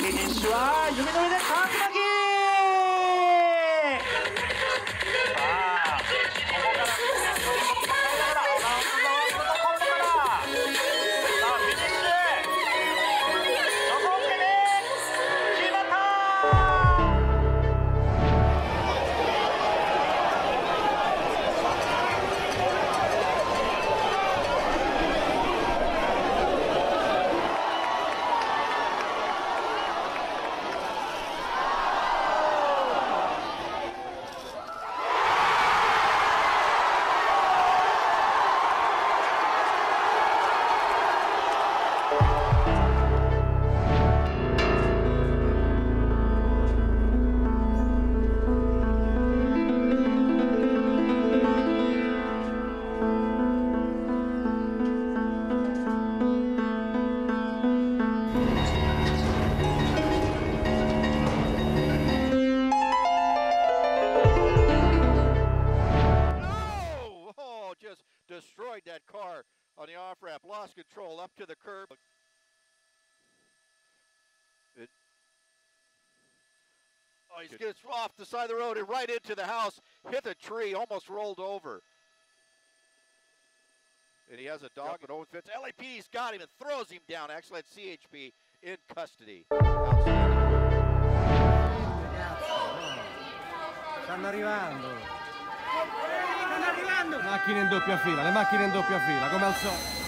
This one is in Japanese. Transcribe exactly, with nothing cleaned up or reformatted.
ィニッシュは弓の上でカキ巻き。さあここからですね、取り込み抱えながらラウンドワンのところから、さあフィニッシュどこを受けて決まったー。 Destroyed that car on the off ramp, lost control up to the curb. It, oh, he's gets off the side of the road and right into the house, hit the tree, almost rolled over. And he has a dog at Owen Fitz. L A P D's got him and throws him down. Actually, at C H P in custody. Stanno arrivando. Stanno arrivando. Macchine in doppia fila, le macchine in doppia fila, come al solito.